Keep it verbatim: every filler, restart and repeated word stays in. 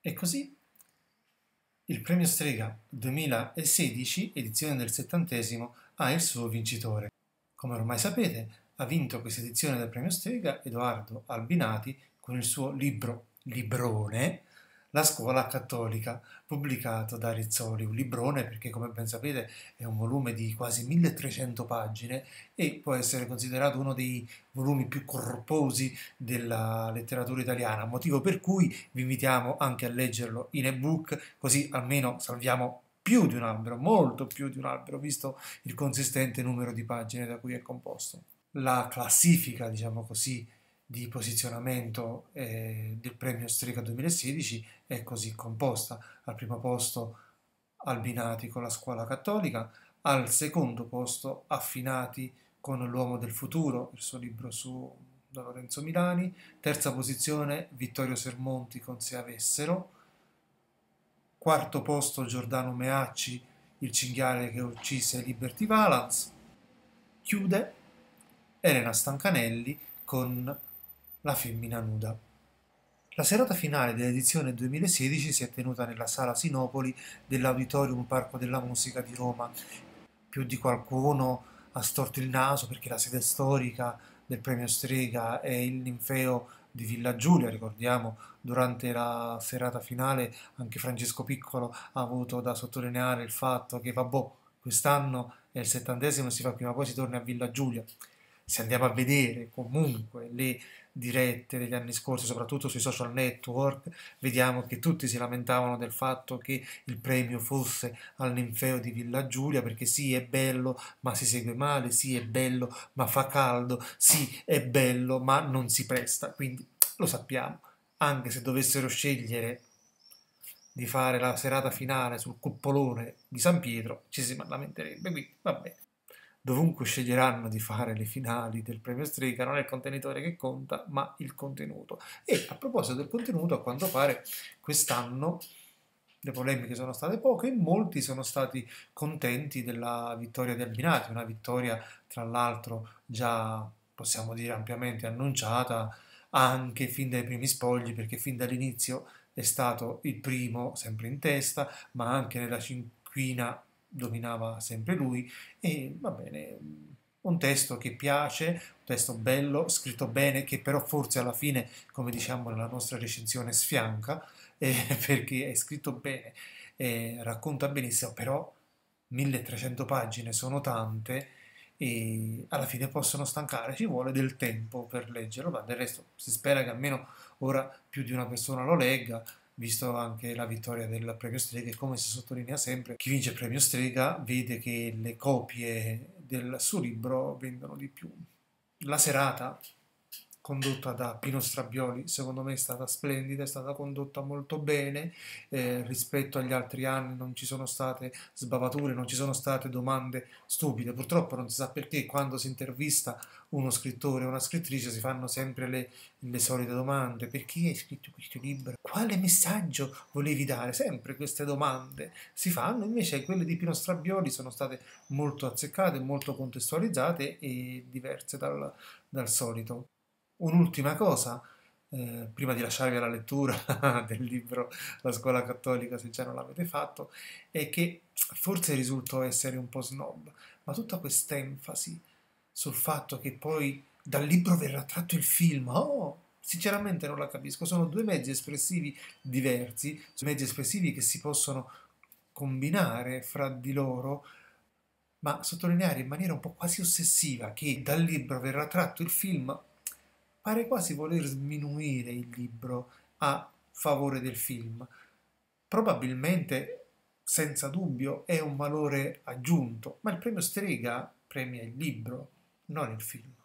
E così il premio Strega duemilasedici, edizione del settantesimo, ha il suo vincitore. Come ormai sapete, ha vinto questa edizione del premio Strega Edoardo Albinati con il suo libro, librone, La scuola cattolica, pubblicato da Rizzoli. Un librone perché, come ben sapete, è un volume di quasi milletrecento pagine e può essere considerato uno dei volumi più corposi della letteratura italiana, motivo per cui vi invitiamo anche a leggerlo in ebook, così almeno salviamo più di un albero, molto più di un albero, visto il consistente numero di pagine da cui è composto. La classifica, diciamo così, di posizionamento eh, del premio Strega duemilasedici è così composta: al primo posto Albinati con La scuola cattolica, al secondo posto Affinati con L'uomo del futuro, il suo libro su da Lorenzo Milani, terza posizione Vittorio Sermonti con Se avessero, quarto posto Giordano Meacci, Il cinghiale che uccise Liberty Valance, chiude Elena Stancanelli con La femmina nuda. La serata finale dell'edizione duemilasedici si è tenuta nella sala Sinopoli dell'Auditorium Parco della Musica di Roma. Più di qualcuno ha storto il naso perché la sede storica del premio Strega è il Ninfeo di Villa Giulia. Ricordiamo, durante la serata finale anche Francesco Piccolo ha avuto da sottolineare il fatto che, vabbè, quest'anno è il settantesimo, si fa prima o poi si torna a Villa Giulia. Se andiamo a vedere comunque le dirette degli anni scorsi, soprattutto sui social network, vediamo che tutti si lamentavano del fatto che il premio fosse al Ninfeo di Villa Giulia, perché sì, è bello, ma si segue male, sì, è bello, ma fa caldo, sì, è bello, ma non si presta. Quindi lo sappiamo, anche se dovessero scegliere di fare la serata finale sul cupolone di San Pietro, ci si lamenterebbe, quindi vabbè. Dovunque sceglieranno di fare le finali del premio Strega non è il contenitore che conta, ma il contenuto. E a proposito del contenuto, a quanto pare quest'anno le polemiche sono state poche e molti sono stati contenti della vittoria di Albinati, una vittoria tra l'altro già, possiamo dire, ampiamente annunciata anche fin dai primi spogli, perché fin dall'inizio è stato il primo sempre in testa, ma anche nella cinquina dominava sempre lui. E va bene, un testo che piace, un testo bello, scritto bene, che però forse alla fine, come diciamo nella nostra recensione, sfianca, eh, perché è scritto bene, eh, racconta benissimo, però milletrecento pagine sono tante e alla fine possono stancare, ci vuole del tempo per leggerlo, ma del resto si spera che almeno ora più di una persona lo legga, visto anche la vittoria del premio Strega. E come si sottolinea sempre, chi vince il premio Strega vede che le copie del suo libro vendono di più. La serata, condotta da Pino Strabioli, secondo me è stata splendida, è stata condotta molto bene, eh, rispetto agli altri anni non ci sono state sbavature, non ci sono state domande stupide. Purtroppo non si sa perché quando si intervista uno scrittore o una scrittrice si fanno sempre le, le solite domande: perché hai scritto questo libro? Quale messaggio volevi dare? Sempre queste domande si fanno, invece quelle di Pino Strabioli sono state molto azzeccate, molto contestualizzate e diverse dal, dal solito. Un'ultima cosa, eh, prima di lasciarvi alla lettura del libro La scuola cattolica, se già non l'avete fatto, è che forse risulto essere un po' snob, ma tutta questa enfasi sul fatto che poi dal libro verrà tratto il film, oh, sinceramente non la capisco. Sono due mezzi espressivi diversi, due mezzi espressivi che si possono combinare fra di loro, ma sottolineare in maniera un po' quasi ossessiva che dal libro verrà tratto il film pare quasi voler sminuire il libro a favore del film. Probabilmente, senza dubbio, è un valore aggiunto, ma il premio Strega premia il libro, non il film.